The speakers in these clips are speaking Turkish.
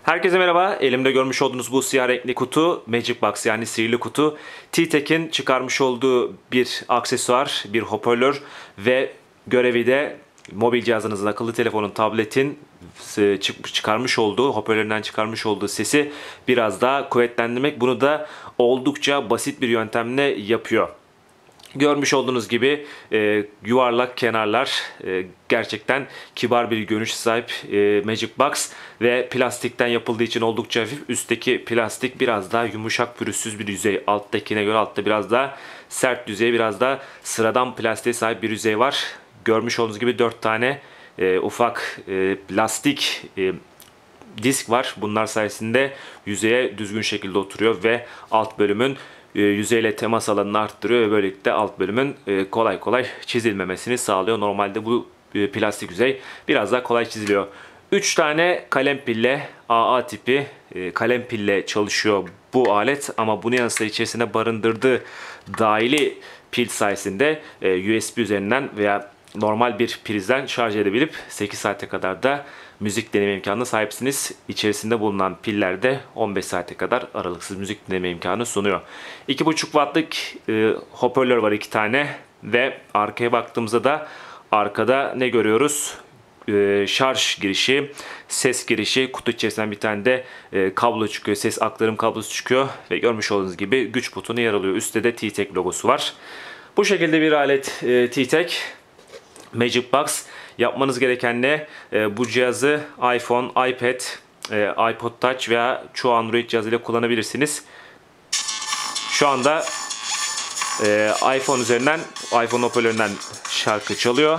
Herkese merhaba. Elimde görmüş olduğunuz bu siyah renkli kutu Magic Box, yani sihirli kutu. T-Tek'in çıkarmış olduğu bir aksesuar, bir hoparlör ve görevi de mobil cihazınızın, akıllı telefonun, tabletin çıkarmış olduğu, hoparlöründen çıkarmış olduğu sesi biraz daha kuvvetlendirmek. Bunu da oldukça basit bir yöntemle yapıyor. Görmüş olduğunuz gibi yuvarlak kenarlar, gerçekten kibar bir görünüş sahip Magic Box ve plastikten yapıldığı için oldukça hafif. Üstteki plastik biraz daha yumuşak, pürüzsüz bir yüzey. Alttakine göre altta biraz daha sert yüzey, biraz daha sıradan plastiğe sahip bir yüzey var. Görmüş olduğunuz gibi 4 tane ufak plastik disk var. Bunlar sayesinde yüzeye düzgün şekilde oturuyor ve alt bölümün yüzeyle temas alanını arttırıyor ve böylelikle alt bölümün kolay kolay çizilmemesini sağlıyor. Normalde bu plastik yüzey biraz daha kolay çiziliyor. 3 tane kalem pille, AA tipi kalem pille çalışıyor bu alet, ama bunun yanı sıra içerisinde barındırdığı dahili pil sayesinde USB üzerinden veya normal bir prizden şarj edebilip 8 saate kadar da müzik dinleme imkanına sahipsiniz. İçerisinde bulunan piller de 15 saate kadar aralıksız müzik dinleme imkanı sunuyor. 2,5 wattlık hoparlör var, 2 tane, ve arkaya baktığımızda da arkada ne görüyoruz? Şarj girişi, ses girişi, kutu içerisinden bir tane de kablo çıkıyor, ses aktarım kablosu çıkıyor ve görmüş olduğunuz gibi güç butonu yer alıyor. Üstte de T-Tek logosu var. Bu şekilde bir alet T-Tek Magic Box. Yapmanız gereken ne? Bu cihazı iPhone, iPad, iPod Touch veya çoğu Android cihazıyla kullanabilirsiniz. Şu anda iPhone üzerinden, iPhone hoparlöründen şarkı çalıyor.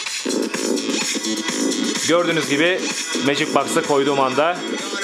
Gördüğünüz gibi Magic Box'a koyduğum anda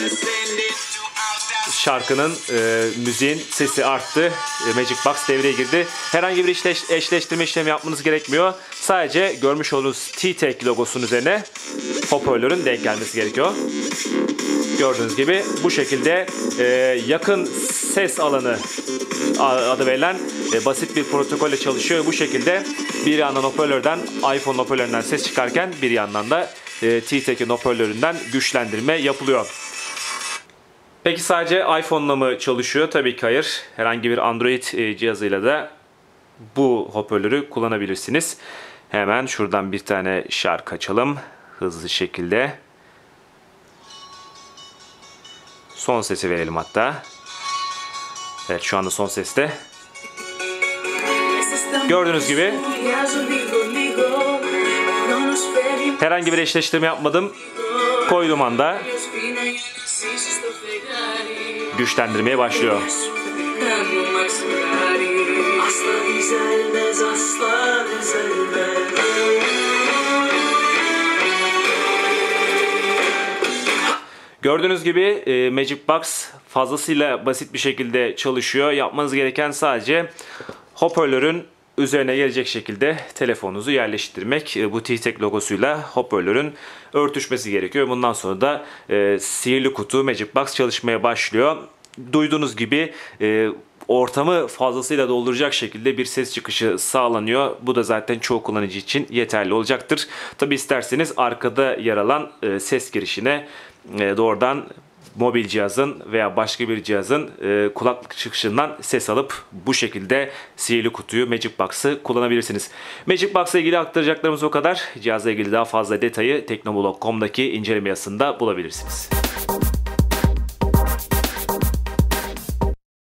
şarkının, müziğin sesi arttı. Magic Box devreye girdi. Herhangi bir eşleştirme işlemi yapmanız gerekmiyor. Sadece görmüş olduğunuz T-Tek logosunun üzerine hoparlörün denk gelmesi gerekiyor. Gördüğünüz gibi bu şekilde yakın ses alanı adı verilen basit bir protokolle çalışıyor. Bu şekilde bir yandan hoparlörden, iPhone hoparlöründen ses çıkarken bir yandan da T-Tek'in hoparlöründen güçlendirme yapılıyor. Peki sadece iPhone'la mı çalışıyor? Tabii ki hayır. Herhangi bir Android cihazıyla da bu hoparlörü kullanabilirsiniz. Hemen şuradan bir tane şarkı açalım hızlı şekilde. Son sesi verelim hatta. Evet, şu anda son seste. Gördüğünüz gibi herhangi bir eşleştirme yapmadım. Koyduğum anda güçlendirmeye başlıyor. Gördüğünüz gibi Magic Box fazlasıyla basit bir şekilde çalışıyor. Yapmanız gereken sadece hoparlörün üzerine gelecek şekilde telefonunuzu yerleştirmek. Bu T-Tek logosuyla hoparlörün örtüşmesi gerekiyor. Bundan sonra da sihirli kutu Magic Box çalışmaya başlıyor. Duyduğunuz gibi ortamı fazlasıyla dolduracak şekilde bir ses çıkışı sağlanıyor. Bu da zaten çoğu kullanıcı için yeterli olacaktır. Tabi isterseniz arkada yer alan ses girişine doğrudan mobil cihazın veya başka bir cihazın kulaklık çıkışından ses alıp bu şekilde sihirli kutuyu, Magic Box'ı kullanabilirsiniz. Magic Box'la ilgili aktaracaklarımız o kadar. Cihazla ilgili daha fazla detayı teknoblog.com'daki inceleme yazısında bulabilirsiniz.